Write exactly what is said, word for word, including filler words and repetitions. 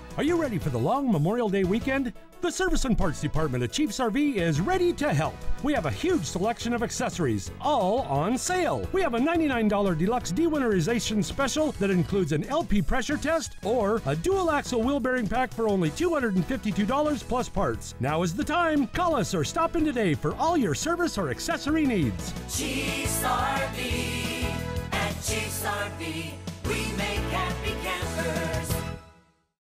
Are you ready for the long Memorial Day weekend? The Service and Parts Department at Chiefs R V is ready to help. We have a huge selection of accessories, all on sale. We have a ninety-nine dollar deluxe dewinterization special that includes an L P pressure test or a dual axle wheel bearing pack for only two hundred fifty-two dollars plus parts. Now is the time. Call us or stop in today for all your service or accessory needs. Chiefs R V. At Chiefs R V, we make happy campers.